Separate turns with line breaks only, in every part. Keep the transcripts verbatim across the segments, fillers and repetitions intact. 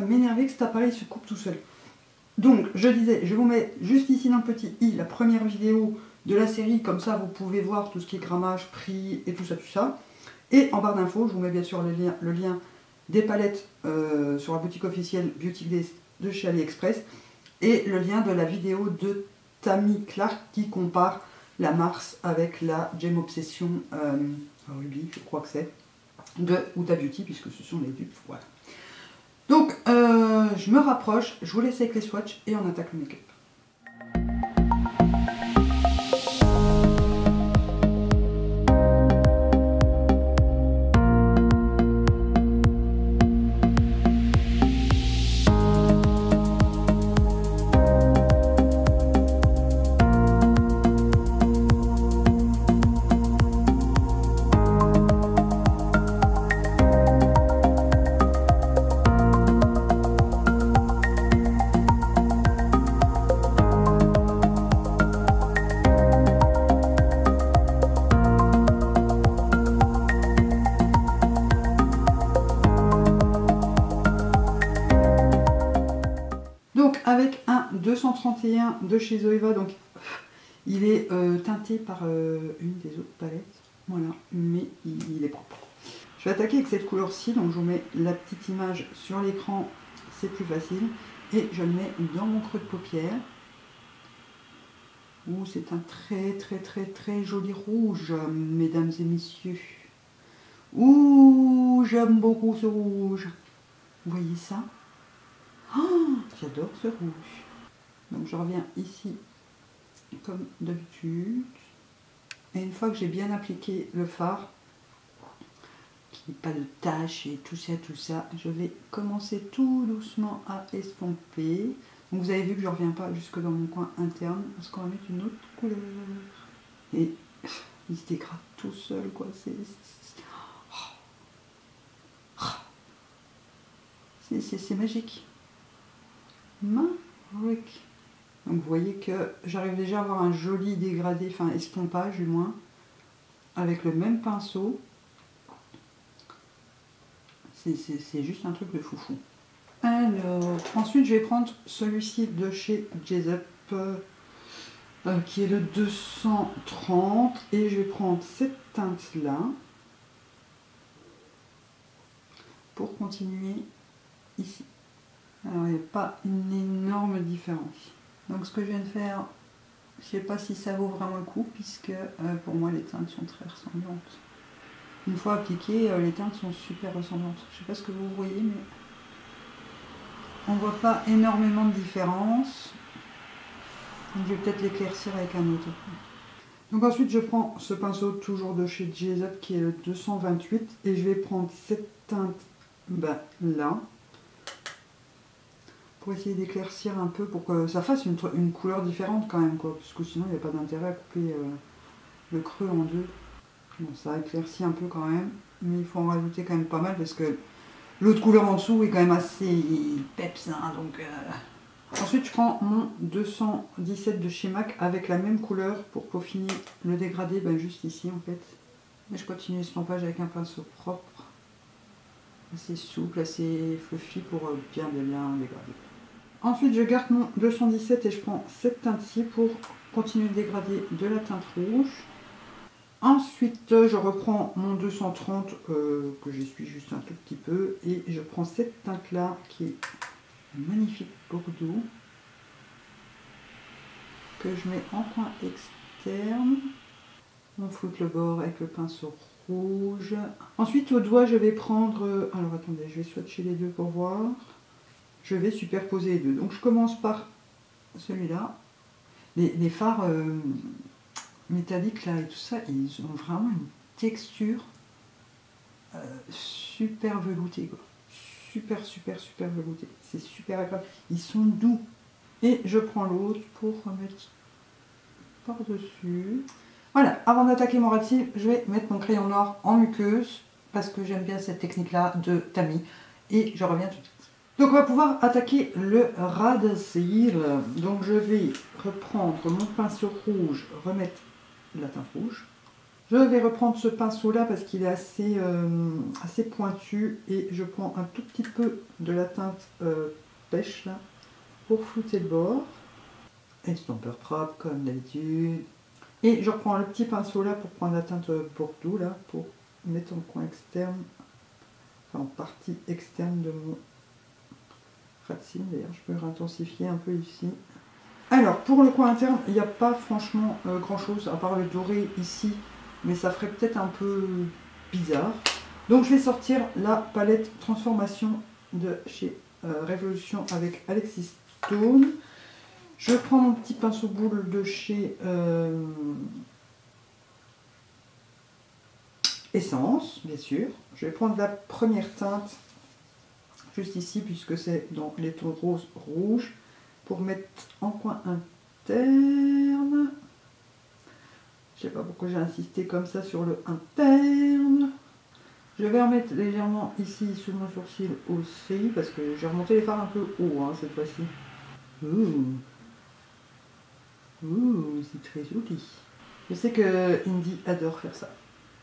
à m'énerver que cet appareil se coupe tout seul. Donc, je disais, je vous mets juste ici dans le petit i la première vidéo de la série, comme ça vous pouvez voir tout ce qui est grammage, prix et tout ça, tout ça. Et en barre d'infos, je vous mets bien sûr le lien, le lien des palettes euh, sur la boutique officielle Beauty Glazed de chez AliExpress et le lien de la vidéo de Tammy Clark qui compare la Mars avec la Gem Obsession euh, Ruby, je crois que c'est, de Huda Beauty, puisque ce sont les dupes, voilà. Donc, euh, je me rapproche, je vous laisse avec les swatchs et on attaque le make-up. Avec un deux cent trente et un de chez Zoeva, donc il est euh, teinté par euh, une des autres palettes, voilà, mais il, il est propre. Je vais attaquer avec cette couleur-ci, donc je vous mets la petite image sur l'écran, c'est plus facile, et je le mets dans mon creux de paupière, où c'est un très très très très joli rouge, mesdames et messieurs. Ouh, j'aime beaucoup ce rouge, vous voyez ça? Oh, j'adore ce rouge. Donc je reviens ici comme d'habitude. Et une fois que j'ai bien appliqué le fard, qu'il n'y ait pas de taches et tout ça, tout ça, je vais commencer tout doucement à estomper. Donc vous avez vu que je ne reviens pas jusque dans mon coin interne, parce qu'on va mettre une autre couleur. Et il se dégrade tout seul, quoi. C'est... C'est magique. Magique. Donc vous voyez que j'arrive déjà à avoir un joli dégradé, enfin estompage du moins, avec le même pinceau. C'est juste un truc de foufou. Alors, ensuite je vais prendre celui-ci de chez Jessup, euh, qui est le deux cent trente, et je vais prendre cette teinte-là pour continuer ici. Alors il n'y a pas une énorme différence. Donc ce que je viens de faire, je ne sais pas si ça vaut vraiment le coup, puisque euh, pour moi les teintes sont très ressemblantes. Une fois appliquées, euh, les teintes sont super ressemblantes. Je ne sais pas ce que vous voyez, mais on ne voit pas énormément de différence. Donc je vais peut-être l'éclaircir avec un autre. Donc ensuite je prends ce pinceau toujours de chez Jessup qui est le deux cent vingt-huit, et je vais prendre cette teinte bah, là, pour essayer d'éclaircir un peu, pour que ça fasse une, une couleur différente quand même, quoi, parce que sinon il n'y a pas d'intérêt à couper euh, le creux en deux. Bon, ça éclaircit un peu quand même, mais il faut en rajouter quand même pas mal, parce que l'autre couleur en dessous est quand même assez peps, hein, donc... Euh... Ensuite je prends mon deux cent dix-sept de chez MAC avec la même couleur pour peaufiner le dégradé, ben, juste ici en fait. Et je continue l'estompage avec un pinceau propre, assez souple, assez fluffy pour bien bien dégrader. Ensuite je garde mon deux cent dix-sept et je prends cette teinte-ci pour continuer le dégradé de la teinte rouge. Ensuite je reprends mon deux cent trente euh, que j'essuie juste un tout petit peu, et je prends cette teinte-là qui est magnifique bordeaux, que je mets en coin externe. On floute le bord avec le pinceau rouge. Ensuite au doigt je vais prendre, alors attendez, je vais swatcher les deux pour voir. Je vais superposer les deux. Donc je commence par celui-là. Les, les fards euh, métalliques là et tout ça, ils ont vraiment une texture euh, super veloutée, quoi. Super super super velouté, c'est super agréable, ils sont doux. Et je prends l'autre pour remettre par dessus. Voilà, avant d'attaquer mon rat cils, je vais mettre mon crayon noir en muqueuse parce que j'aime bien cette technique là de Tammy, et je reviens tout de suite. Donc on va pouvoir attaquer le ras de cils. Donc je vais reprendre mon pinceau rouge, remettre la teinte rouge, Je vais reprendre ce pinceau là parce qu'il est assez, euh, assez pointu et je prends un tout petit peu de la teinte euh, pêche là pour flouter le bord. Estomper propre comme d'habitude. Et je reprends le petit pinceau là pour prendre la teinte Bordeaux là pour mettre en coin externe, enfin en partie externe de mon racine. D'ailleurs je peux intensifier un peu ici. Alors pour le coin interne il n'y a pas franchement euh, grand chose à part le doré ici, mais ça ferait peut-être un peu bizarre. Donc je vais sortir la palette Transformation de chez euh, Révolution avec Alexis Stone. Je prends mon petit pinceau boule de chez euh, Essence, bien sûr. Je vais prendre la première teinte juste ici puisque c'est dans les tons rose rouge pour mettre en coin interne. Je sais pas pourquoi j'ai insisté comme ça sur le interne. Je vais en mettre légèrement ici sous mon sourcil aussi parce que j'ai remonté les fards un peu haut hein, cette fois-ci. Ouh. Ouh, c'est très joli. Je sais que Indy adore faire ça.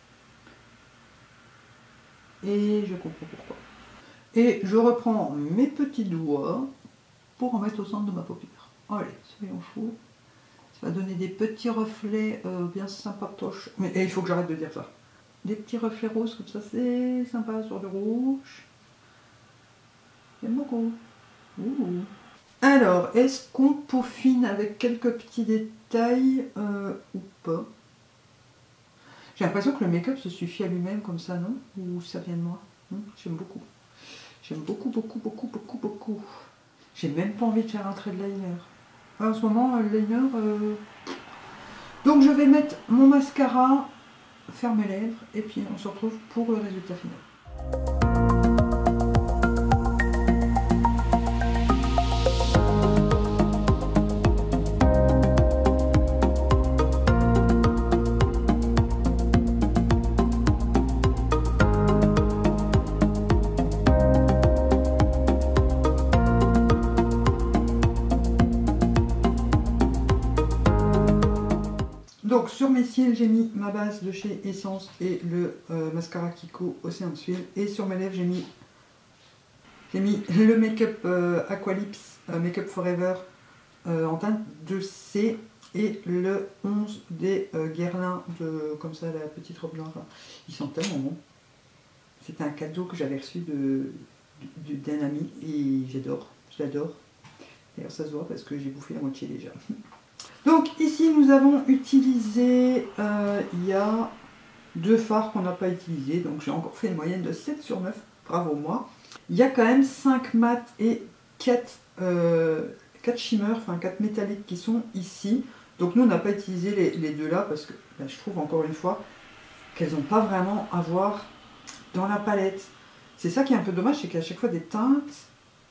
Et je comprends pourquoi. Et je reprends mes petits doigts pour en mettre au centre de ma paupière. Allez, soyons fous. Ça va donner des petits reflets euh, bien sympatoches. Mais et il faut que j'arrête de dire ça. Des petits reflets roses comme ça, c'est sympa sur du rouge. J'aime beaucoup. Ouh. Alors, est-ce qu'on peaufine avec quelques petits détails euh, ou pas? J'ai l'impression que le make-up se suffit à lui-même comme ça, non? Ou ça vient de moi? J'aime beaucoup. J'aime beaucoup, beaucoup, beaucoup, beaucoup, beaucoup. J'ai même pas envie de faire un trait de liner. En ce moment, le liner... Euh... Donc je vais mettre mon mascara, faire mes lèvres, et puis on se retrouve pour le résultat final. Donc sur mes cils, j'ai mis ma base de chez Essence et le euh, mascara Kiko Ocean Thrill. Et sur mes lèvres, j'ai mis, j'ai mis le make-up euh, Aqualips euh, Make-up Forever euh, en teinte deux C et le onze des euh, Guerlain de comme ça la petite robe blanche. Ils sont tellement bons. C'était un cadeau que j'avais reçu de d'un ami et j'adore, je l'adore. D'ailleurs ça se voit parce que j'ai bouffé la moitié déjà. Donc ici nous avons utilisé, euh, il y a deux fards qu'on n'a pas utilisés, donc j'ai encore fait une moyenne de sept sur neuf, bravo moi. Il y a quand même cinq mat et quatre, euh, quatre shimmers, enfin quatre métalliques qui sont ici. Donc nous on n'a pas utilisé les, les deux là parce que ben, je trouve encore une fois qu'elles n'ont pas vraiment à voir dans la palette. C'est ça qui est un peu dommage, c'est qu'à chaque fois des teintes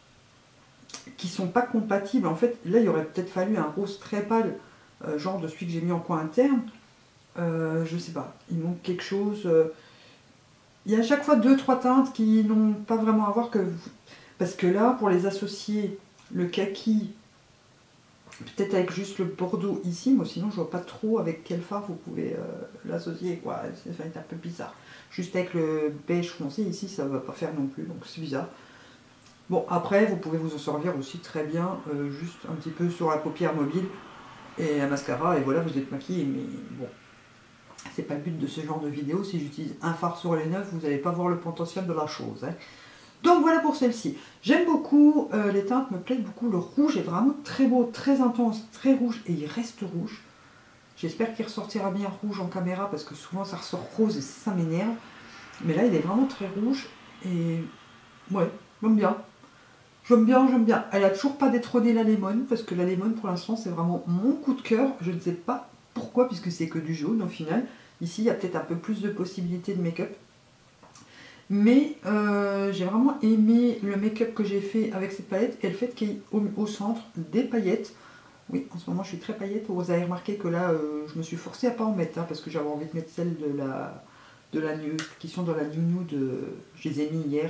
qui sont pas compatibles. En fait, là, il aurait peut-être fallu un rose très pâle, euh, genre de celui que j'ai mis en coin interne. Euh, je sais pas, il manque quelque chose. Euh... Il y a à chaque fois deux trois teintes qui n'ont pas vraiment à voir que... Parce que là, pour les associer, le kaki, peut-être avec juste le bordeaux ici, moi sinon je vois pas trop avec quel fard vous pouvez euh, l'associer, quoi. Ça va être un peu bizarre. Juste avec le beige foncé ici, ça va pas faire non plus, donc c'est bizarre. Bon, après, vous pouvez vous en servir aussi très bien, euh, juste un petit peu sur la paupière mobile et un mascara, et voilà, vous êtes maquillé. Mais bon, c'est pas le but de ce genre de vidéo. Si j'utilise un fard sur les neuf, vous n'allez pas voir le potentiel de la chose. Hein. Donc voilà pour celle-ci. J'aime beaucoup, euh, les teintes me plaisent beaucoup. Le rouge est vraiment très beau, très intense, très rouge, et il reste rouge. J'espère qu'il ressortira bien rouge en caméra, parce que souvent ça ressort rose et ça m'énerve. Mais là, il est vraiment très rouge, et ouais, j'aime bien. J'aime bien, j'aime bien. Elle a toujours pas détrôné la Lemon, parce que la Lemon pour l'instant c'est vraiment mon coup de cœur. Je ne sais pas pourquoi, puisque c'est que du jaune au final. Ici il y a peut-être un peu plus de possibilités de make-up. Mais euh, j'ai vraiment aimé le make-up que j'ai fait avec cette palette et le fait qu'il y ait au, au centre des paillettes. Oui, en ce moment je suis très paillette. Vous avez remarqué que là euh, je me suis forcée à pas en mettre, hein, parce que j'avais envie de mettre celles de la, de la New, qui sont dans la New New de... Je les ai mis hier.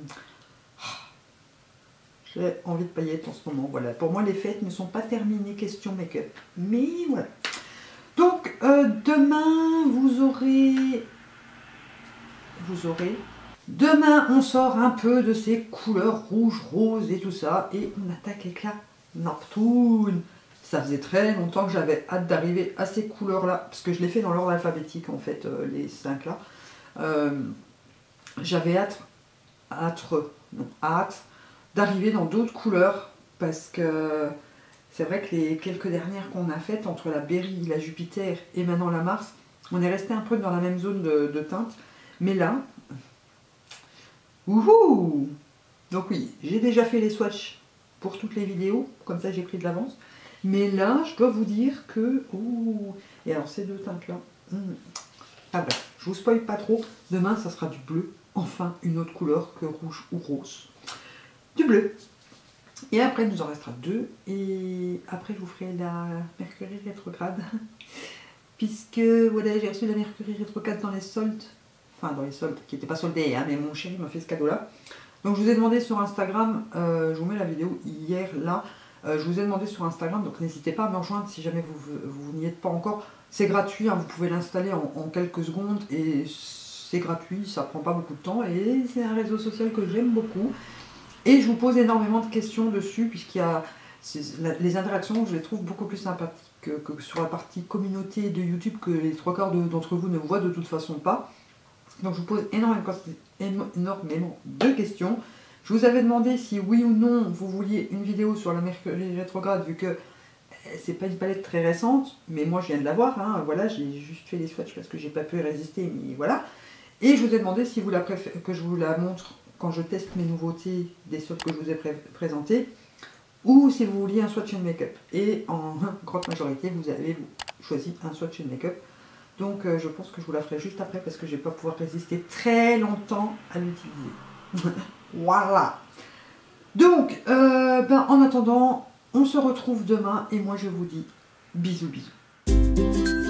J'ai envie de paillettes en ce moment, voilà. Pour moi, les fêtes ne sont pas terminées, question make-up. Mais voilà. Donc, euh, demain, vous aurez... Vous aurez... Demain, on sort un peu de ces couleurs rouge, rose et tout ça. Et on attaque avec la Neptune. Ça faisait très longtemps que j'avais hâte d'arriver à ces couleurs-là. Parce que je l'ai fait dans l'ordre alphabétique, en fait, euh, les cinq là. Euh, j'avais hâte... hâte... Non, hâte d'arriver dans d'autres couleurs. Parce que... C'est vrai que les quelques dernières qu'on a faites, entre la Berry, la Jupiter et maintenant la Mars, on est resté un peu dans la même zone de, de teinte. Mais là, wouhou! Donc oui, j'ai déjà fait les swatchs pour toutes les vidéos, comme ça j'ai pris de l'avance. Mais là, je dois vous dire que... Ouh, et alors ces deux teintes-là... Hmm. Ah bref, je vous spoil pas trop. Demain, ça sera du bleu. Enfin, une autre couleur que rouge ou rose. Du bleu. Et après, il nous en restera deux. Et après, je vous ferai la Mercury rétrograde. Puisque, voilà, j'ai reçu la Mercury rétrograde dans les soldes. Enfin, dans les soldes, qui n'étaient pas soldés, hein, mais mon chéri m'a fait ce cadeau-là. Donc, je vous ai demandé sur Instagram, euh, je vous mets la vidéo hier, là. Euh, je vous ai demandé sur Instagram, donc n'hésitez pas à me rejoindre si jamais vous, vous, vous n'y êtes pas encore. C'est gratuit, hein, vous pouvez l'installer en, en quelques secondes. Et c'est gratuit, ça prend pas beaucoup de temps. Et c'est un réseau social que j'aime beaucoup. Et je vous pose énormément de questions dessus, puisqu'il y a les interactions, je les trouve beaucoup plus sympathiques que, que sur la partie communauté de YouTube, que les trois quarts d'entre vous ne voient de toute façon pas. Donc je vous pose énormément, énormément de questions. Je vous avais demandé si oui ou non vous vouliez une vidéo sur la Mercury rétrograde, vu que c'est pas une palette très récente, mais moi je viens de la voir, hein, voilà, j'ai juste fait les swatchs parce que j'ai pas pu résister, mais voilà. Et je vous ai demandé si vous la préférez que je vous la montre quand je teste mes nouveautés des sortes que je vous ai pré présentés, ou si vous vouliez un swatch and make-up. Et en grande majorité, vous avez choisi un swatch and make-up. Donc euh, je pense que je vous la ferai juste après parce que je ne vais pas pouvoir résister très longtemps à l'utiliser. Voilà. Donc, euh, ben, en attendant, on se retrouve demain et moi je vous dis bisous bisous.